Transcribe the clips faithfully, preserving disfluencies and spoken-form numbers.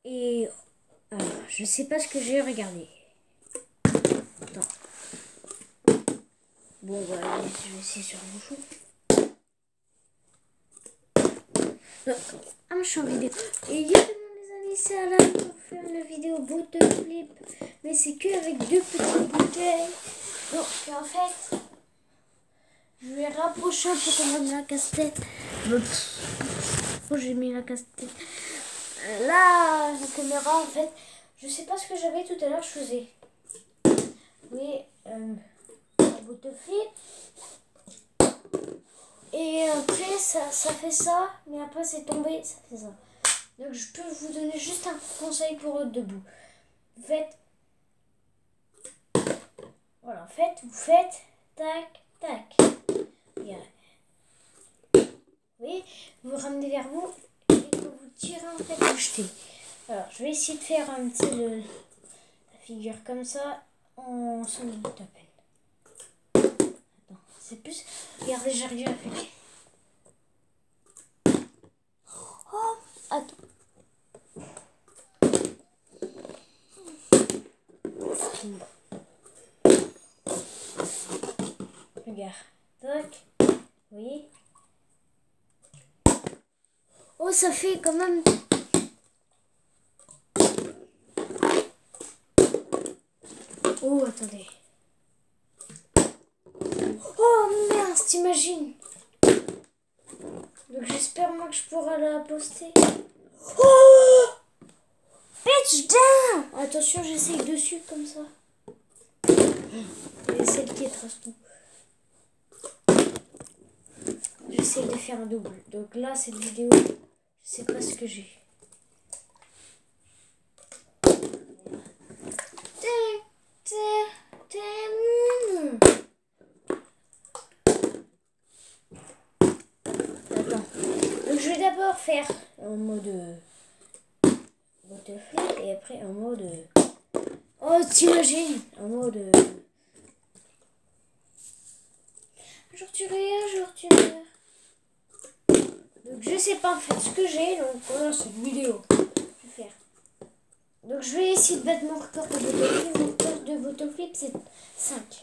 Et alors, je sais pas ce que j'ai regardé. Attends. Bon, bah, je vais essayer sur le bouchon. Donc, ah, je suis en vidéo. Et yo tout le monde, les amis, c'est Alain pour faire une vidéo bottle flip. Mais c'est que avec deux petites bouteilles. Donc, en fait, je vais rapprocher un peu quand même la casse-tête. Oh, j'ai mis la casse-tête. Là, la caméra, en fait, je sais pas ce que j'avais tout à l'heure, je faisais. Oui, euh, la bottle flip. Et après, ça, ça fait ça, mais après, c'est tombé, ça fait ça. Donc, je peux vous donner juste un conseil pour être debout. Vous faites, voilà, en fait, vous faites, tac, tac. Regardez. Oui, vous ramenez vers vous, et quand vous tirez, en fait, vous jetez. Alors, je vais essayer de faire un petit, le, la figure comme ça, en cinq minutes à peine. Attends, c'est plus, regardez, j'arrive à faire. Oh, attends. Regarde. Tac. Vous voyez? Oh, ça fait quand même... Oh, attendez. Oh, merde, t'imagines? Donc, j'espère, moi, que je pourrai la poster. Oh! Pitch down! Attention, j'essaye dessus, comme ça. Et celle qui trace tout. J'essaie de faire un double. Donc là, cette vidéo, je sais pas ce que j'ai. Attends. Donc je vais d'abord faire en mode bottle flip et après en mode... Oh, t'imagines? En mode... Un jour tu ris, un jour tu meurs. Donc je sais pas en fait ce que j'ai, donc voilà cette vidéo. Je vais faire. Donc je vais essayer de battre mon record de bottle flip. Mon record de bottle flip c'est cinq.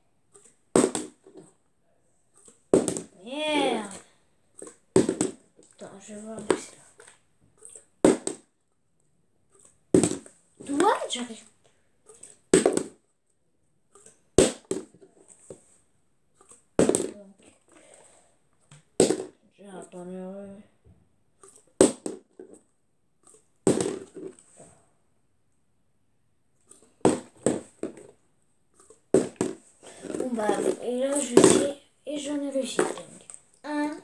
Merde. Attends, je vais voir où c'est là. Toi, j'arrive. J'attends le... Bon bah, et là je sais, et j'en ai réussi. Donc, un.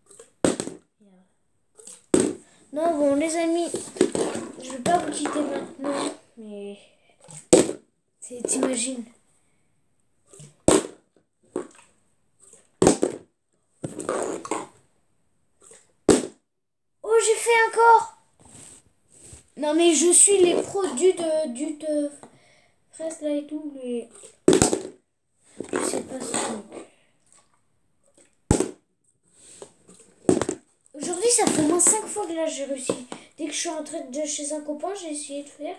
Non, bon les amis, je vais pas vous quitter maintenant, mais t'imagines. Oh, j'ai fait encore. Non mais je suis les produits de du de fraise là et tout, les... Je sais pas ce que... Aujourd'hui, ça fait au moins cinq fois que là j'ai réussi. Dès que je suis rentrée de chez un copain, j'ai essayé de faire.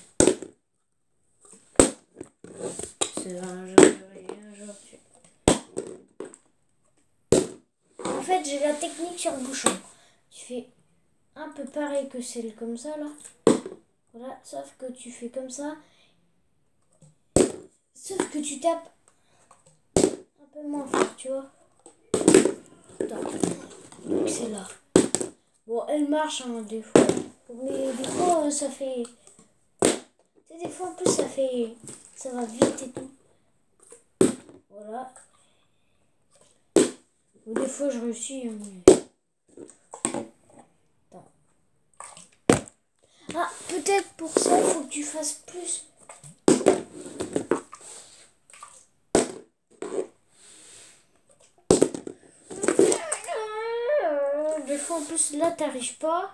C'est un jour, un jour, tu... En fait, j'ai la technique sur le bouchon. Tu fais un peu pareil que celle comme ça là. Voilà, sauf que tu fais comme ça. Sauf que tu tapes un peu moins fort, tu vois. Attends. Donc c'est là. Bon, elle marche hein, des fois. Mais des fois, euh, ça fait... Tu sais, des fois en plus, ça fait... Ça va vite et tout. Voilà. Ou des fois, je réussis. Hein, mais... Attends. Ah, peut-être pour ça, il faut que tu fasses plus. Des fois, en plus, là, t'arrives pas.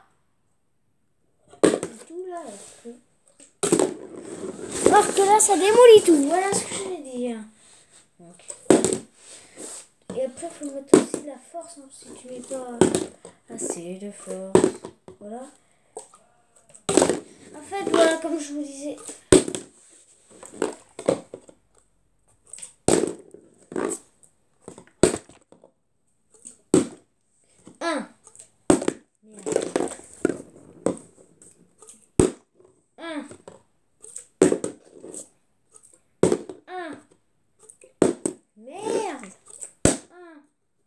Tout là. Alors que là, ça démolit tout. Voilà ce que je vais dire. Donc. Et après, il faut mettre aussi la force hein, si tu mets pas assez de force. Voilà. fait, voilà, comme je vous disais. Un. Un. Un. Merde. Un.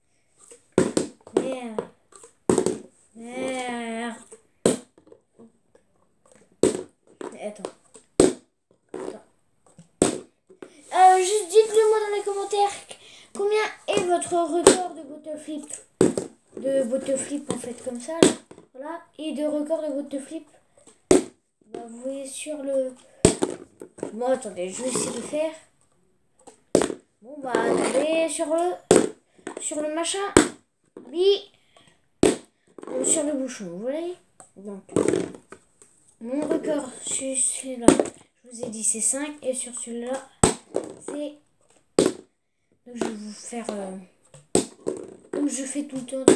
Merde. Merde. Attends. Attends. Euh, juste dites-le moi dans les commentaires. Combien est votre record de bottle flip? De bottle flip en fait comme ça. Là. Voilà. Et de record de bottle flip. Bah, vous voyez sur le... Bon attendez, je vais essayer de faire. Bon bah attendez, sur le... Sur le machin. Oui. Euh, sur le bouchon, vous voyez. Donc, mon record sur celui-là, je vous ai dit c'est cinq. Et sur celui-là, c'est... Donc je vais vous faire... Euh... Comme je fais tout le temps.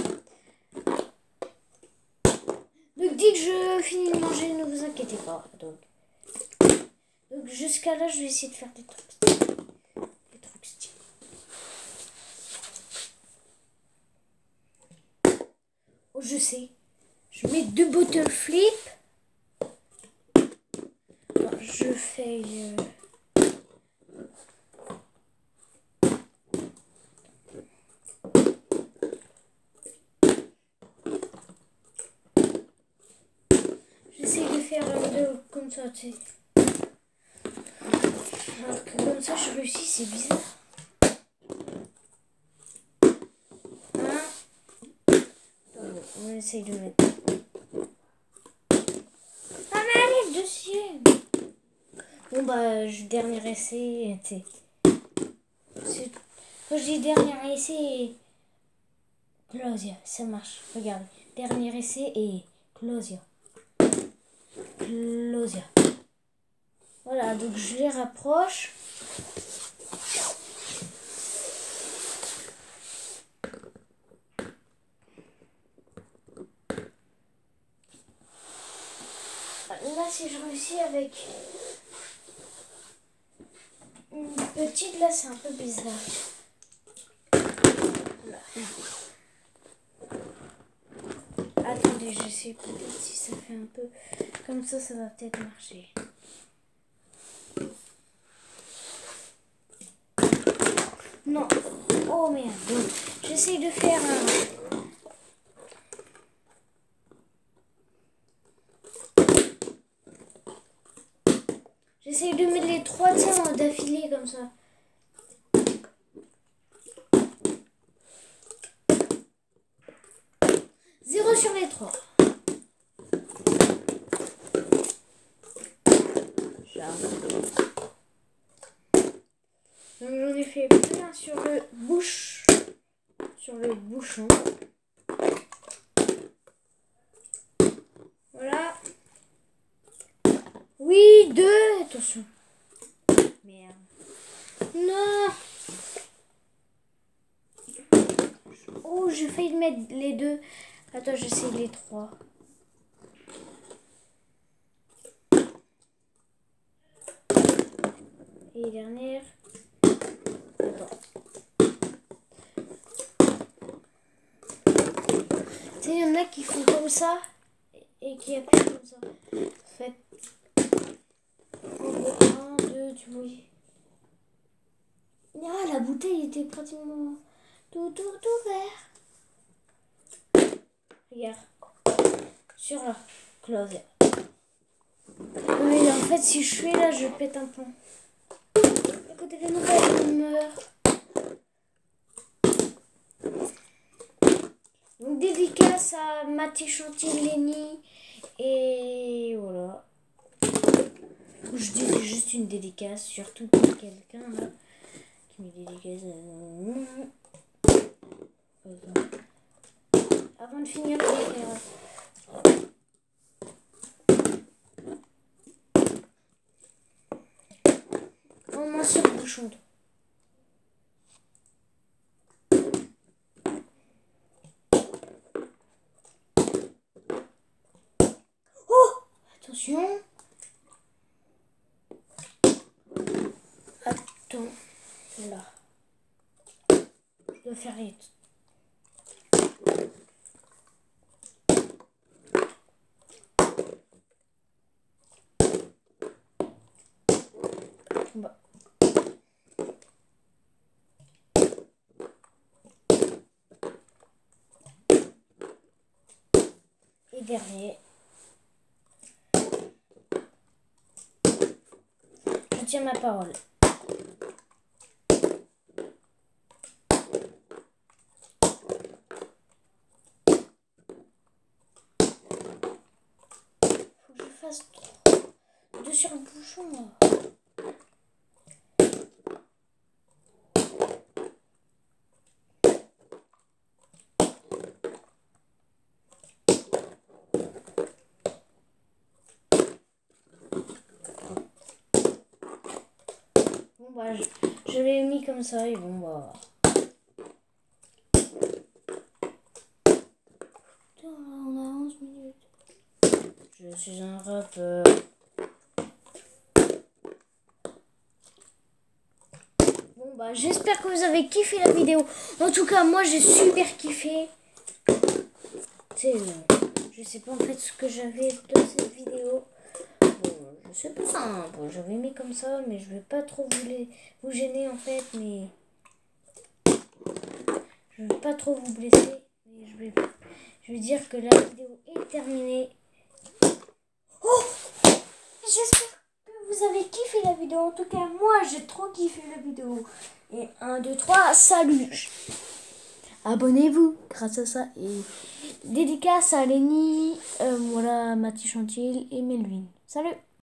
Donc dès que je finis de manger, ne vous inquiétez pas. Donc, Donc jusqu'à là, je vais essayer de faire des trucs. Des trucs stylés. Oh, je sais. Je mets deux bottle flip. Non, je fais... Euh... J'essaie de faire deux comme ça, tu sais. Alors que comme ça, je réussis, c'est bizarre. Un. On essaye de mettre... Ah mais allez, dessus. Bon bah, je, dernier essai, tu sais. Quand je dis dernier essai, Closia, ça marche. Regarde, dernier essai et Closia. Closia. Voilà, donc je les rapproche. Là, si je réussis avec une petite, là, c'est un peu bizarre. Là. Attendez, j'essaie peut-être si ça fait un peu comme ça, ça va peut-être marcher. Non. Oh merde. Donc, j'essaie de faire un... J'essaie de mettre les trois tiens d'affilée comme ça. Zéro sur les trois. Donc j'en ai fait plein sur le bouche, sur le bouchon. Voilà. Oui, deux. Attention. Merde. Non. Oh, j'ai failli mettre les deux. Attends, j'essaie les trois. Et dernière. Attends. Tu sais, il y en a qui font comme ça et qui appuient comme ça. En fait, un, deux, tu vois. Ah, la bouteille était pratiquement tout, tout, tout vert. Regarde. Sur la close. Mais en fait, si je suis là, je pète un plomb. Écoutez les nouvelles humeurs. Donc, dédicace à Mathé Chantilly et voilà. Je dis juste une dédicace, surtout pour quelqu'un là qui me dédicace. Avant de finir, je vais faire. Au moins sur le bouchon. Oh, attention. Là. Je dois faire vite. Bah. Et dernier. Je tiens ma parole. Faut que je fasse deux sur le bouchon là. Bon bah je, je l'ai mis comme ça et bon bah. Putain, on a onze minutes. Je suis un rappeur. Bon bah j'espère que vous avez kiffé la vidéo. En tout cas moi j'ai super kiffé. C'est, euh, je sais pas en fait ce que j'avais dans cette vidéo. Bon, je sais pas. Hein. Bon, j'avais mis comme ça, mais je vais pas trop vous, les, vous gêner en fait. Mais je vais pas trop vous blesser. Mais je vais, je vais dire que la vidéo est terminée. Oh, j'espère que vous avez kiffé la vidéo. En tout cas, moi j'ai trop kiffé la vidéo. Et un, deux, trois, salut. Abonnez-vous grâce à ça. Et dédicace à Lenny, euh, voilà, Mathis Chantil et Melvin. Salut!